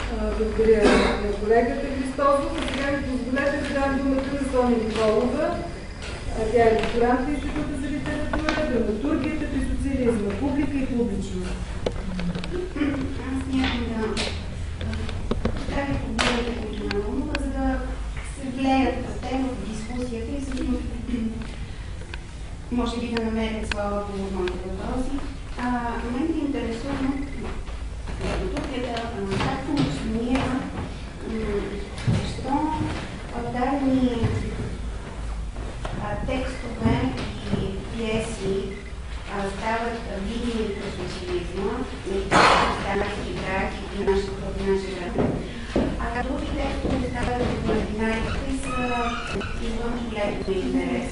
Благодаря на колегата Христосов. А сега ми позволете да дам думата на Соня Николова. Тя е докторант в Института за литература, драматургията при социализма, публика и публичност. Аз нямам да представя проблемите, които имам, за да се влеят в тема в дискусията и всъщност може би да намерят своя отговор на моите въпроси. Мен ме интересува драматургията, как функционира, защо дадени текстове и пиеси стават видими през социализма и стават играчи в нашия град. А други текстове стават маргиналите и са извън погледното интерес.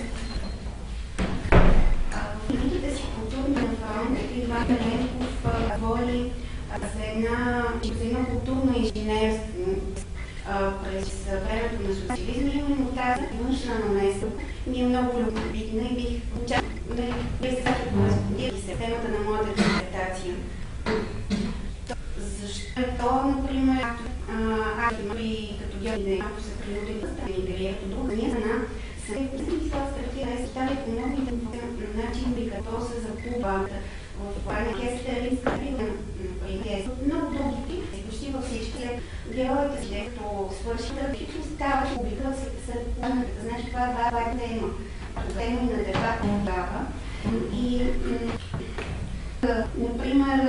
В книгите си културния фронт Иван Еленков води за едно културно инженерство през времето на социализма. Именно тази външна намеса ми е много любопитна и бих очаквала да кореспондира с темата на моята дисертация. Защо, например, и като Георги ако са принудени да стане интериерът от друга страна, са писала стратия да ставят по новите начин, при като се закупват в Ана Хестеринска например, много други типи, почти във всички героите си, като свършат, всичко става публика, се планат. Значи това е важна тема. Тема и на дебата тогава. И, например,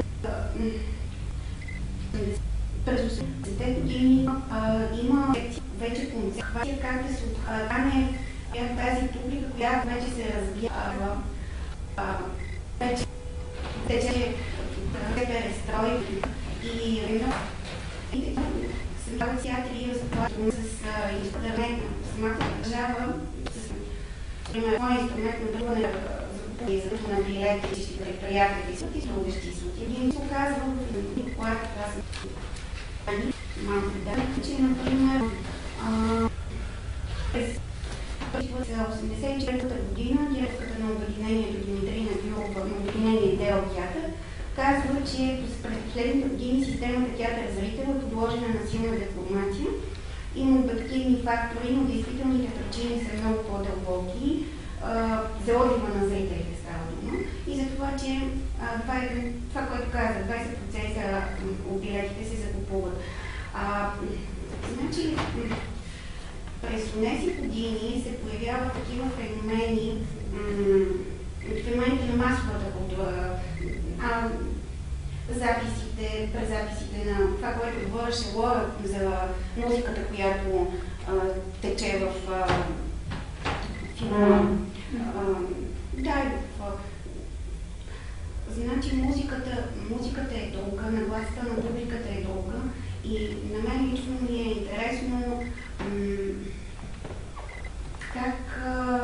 през 80-те години има вече концепция как да се отхване тази публика, която вече се разбира вече перестрой и създават театри и разплащане с интернет на самата държава, с моят инструмент на друга за на билети и предприятели и трудещи се. Един се оказва в когато аз малко да, че, например, през 1984 година директорката на обединението Димитрина Гюрова на обединение Дел театър казва, че през последните години системата театър зрител е подложена на силна деформация. Има обективни фактори, но действителните причини са много по-дълбоки. За отзива на зрителите става дума. И за това, че това, което каза, 20% от билетите се закупуват. Значи, през тези години се появяват такива феномени, феномените на масовата култура, презаписите на това, което говореше Лора за музиката, която тече в филма. Значи музиката е друга, нагласата на публиката е друга и на мен лично ми е интересно как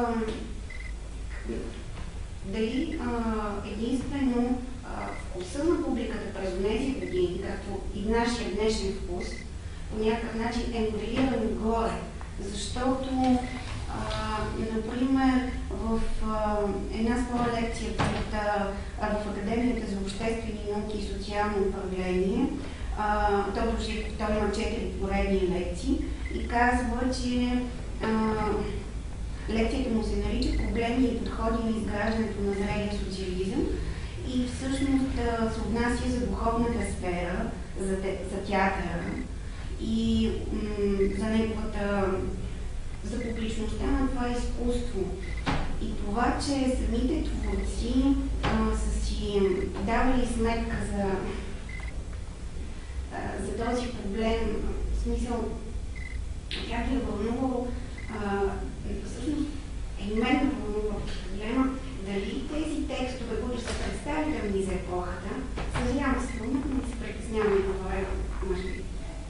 дали единствено вкуса на публиката през тези години, както и нашия днешен вкус, по някакъв начин е моделиран отгоре. Защото, например, в една своя лекция в Академията за обществени науки и социално управление, той има 4 поредни лекции и казва, че лекцията му се нарича "Проблеми и подходи на изграждането на зрелия социализъм" и всъщност се отнася за духовната сфера, за театъра и за публичността на това изкуство. И това, че самите творци са си давали сметка за този проблем, в смисъл, тя ги е вълнувало, всъщност и мен ме вълнува проблема, дали тези текстове, които са представителни за епохата, съжалявам се, да се притесняваме да говоря, може би,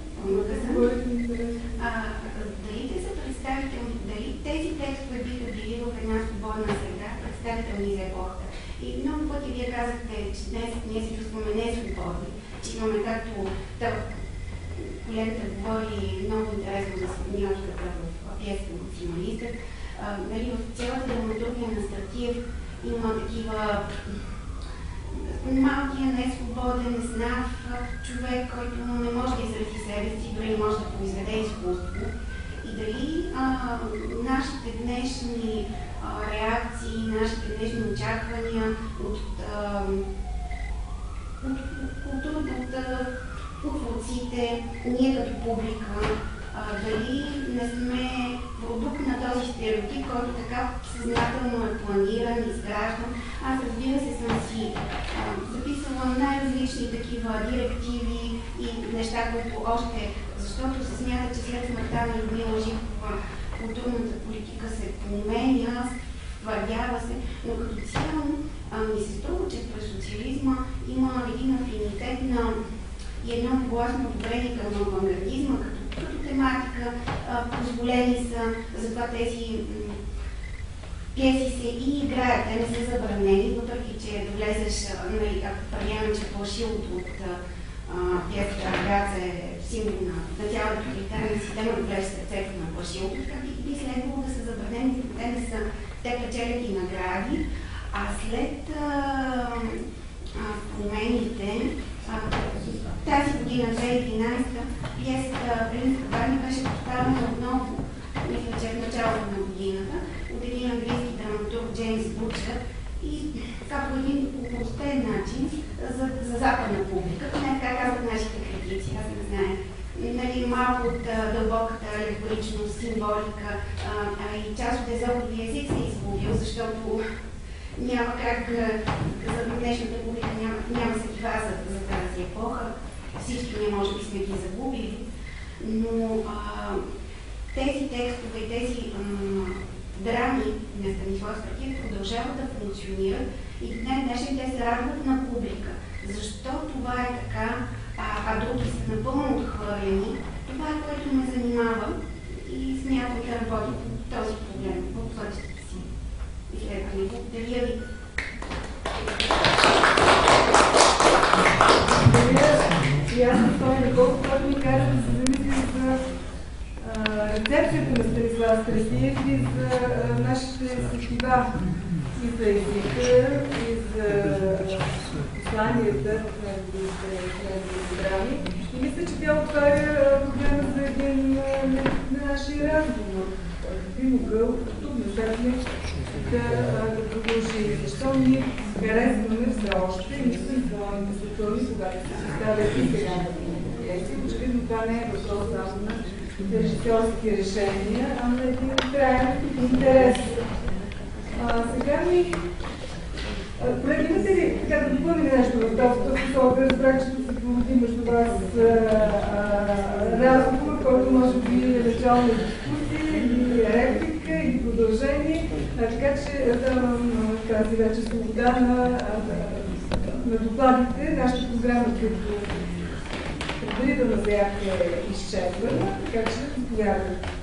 дали те са представителни, дали тези текстове биха били в една свободна среда, представителни за епохата. И много пъти вие казахте, че днес ние се чувстваме несвободни, че имаме както колегата говори много интересно за Смилчката в пиесата "Максималистът". В цялата драматургия на Стратиев има такива малкия, несвободен, знав човек, който не може да изрази себе себе си, дори може да произведе изкуство. И дали нашите днешни реакции, нашите днешни очаквания от творците, ние като публика, дали не сме продукт на този стереотип, който така съзнателно е планиран, изграждан. Аз, разбира се, съм си записала най-различни такива директиви и неща, които още, защото се смята, че след смъртта на Людмила Живкова културната политика се променя, твърдява се, но като цяло ми се струва, че през социализма има един афинитет на и едно гласно одобрение към авангардизма като тематика, позволени са, затова тези пиеси се и играят, те не са забранени, въпреки че да влезеш, ако приемем, че плашилото от пиесата Рагаца е символ на цялата тоталитарна система, да влезеш в сърцето на плашилото, така би следвало да са забранени, те печелят и награди, а след промените, тази година, 2011, пиесата Белинска барни беше поставена отново, мисля, че в началото на годината, от един английски драматург Джеймс Бучър и така по един упростен начин за западна публика. Не така казват нашите критици, аз не знае. Нали, малко от дълбоката алегоричност, символика и част от езоповия език се е изгубил, защото няма как за днешната публика няма сетива за тази епоха. Всички ние може би сме ги загубили, но тези текстове и тези драми на Станислав Стратиев продължават да функционират и днешни те се радват на публика. Защо това е така, а други са напълно отхвърлени? Това е, което ме занимава и смятам да работя по този проблем в бъдещето си изследване. Благодаря ви. И аз не стоя Николко, който ми каза да се замислим за рецепцията на Станислав Стратиев и за нашите сетива, и за езика, и за посланията в неговите драми. И мисля, че тя отваря проблема за един нашия разговор. Би могъл тук насетне да продължи. Защо ние харесваме все още и мисля изглавните световни, когато се съставят и сега на пиеси. Очевидно това не е въпрос само на режисьорски решения, а на един траен интерес. Сега ми... Колеги, имате ли така да допълни нещо в този посока? Разбрах, че се поводи между вас разговор, който може би е начало на дискусия, или реплика, или продължение. Така че давам тази вече свобода на докладите. Нашата програма, като предварително бяха изчерпана, така че заповядайте.